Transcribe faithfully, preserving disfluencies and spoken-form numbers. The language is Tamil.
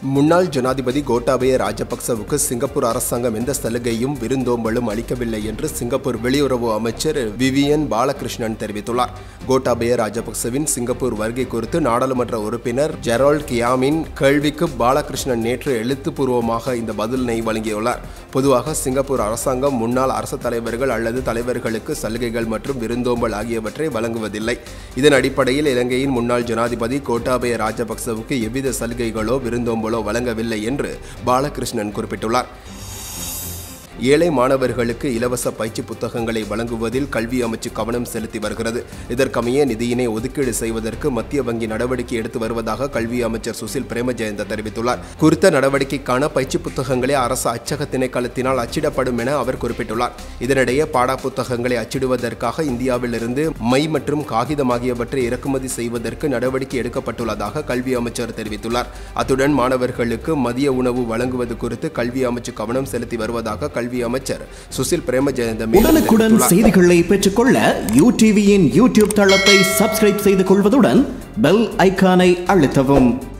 முன்னாள் ஜனாதிபதி கோட்டாபய ராஜபக்சவுக்கு சிங்கப்பூர் அரசாங்கம் எந்த சலுகையும் விருந்தோம்பலும் அளிக்கவில்லை என்று சிங்கப்பூர் வெளியுறவு அமைச்சர் விவியன் பாலகிருஷ்ணன் தெரிவித்துள்ளார். கோட்டாபய ராஜபக்சவின் சிங்கப்பூர் வருகை குறித்து நாடாளுமன்ற உறுப்பினர் ஜெரால்ட் கியாமின் கேள்விக்கு பாலகிருஷ்ணன் நேற்று எழுத்துப்பூர்வமாக இந்த பதிலினை வழங்கியுள்ளார். பொதுவாக சிங்கப்பூர் அரசாங்கம் முன்னாள் அரசு தலைவர்கள் அல்லது தலைவர்களுக்கு சலுகைகள் மற்றும் விருந்தோம்பல் ஆகியவற்றை வழங்குவதில்லை. இதன் அடிப்படையில் இலங்கையின் முன்னாள் ஜனாதிபதி கோட்டாபய ராஜபக்சவுக்கு எவ்வித சலுகைகளோ விருந்தோம்பல் வழங்கவில்லை என்று பாலகிருஷ்ணன் குறிப்பிட்டுள்ளார். ஏழை மாணவர்களுக்கு இலவச பயிற்சி புத்தகங்களை வழங்குவதில் கல்வி அமைச்சு கவனம் செலுத்தி வருகிறது. இதற்கமைய நிதியினை ஒதுக்கீடு செய்வதற்கு மத்திய வங்கி நடவடிக்கை எடுத்து வருவதாக கல்வி அமைச்சர் சுசில் பிரேமஜயந்த தெரிவித்துள்ளார். குறித்த நடவடிக்கைக்கான பயிற்சி புத்தகங்களே அரசு அச்சக திணைக்களத்தினால் அச்சிடப்படும் என அவர் குறிப்பிட்டுள்ளார். இதனிடையே பாட புத்தகங்களை அச்சிடுவதற்காக இந்தியாவிலிருந்து மை மற்றும் காகிதம் ஆகியவற்றை இறக்குமதி செய்வதற்கு நடவடிக்கை எடுக்கப்பட்டுள்ளதாக கல்வி அமைச்சர் தெரிவித்துள்ளார். அத்துடன் மாணவர்களுக்கு மதிய உணவு வழங்குவது குறித்து கல்வி அமைச்சு கவனம் செலுத்தி வருவதாக கல்வி அமைச்சர் சுசில் பிரேமஜயந்த உடனுக்குடன் செய்திகளை பெற்றுக்கொள்ள யூடிவியின் யூடியூப் தளத்தை சப்ஸ்கிரைப் செய்து கொள்வதுடன் பெல் ஐகானை அழுத்தவும்.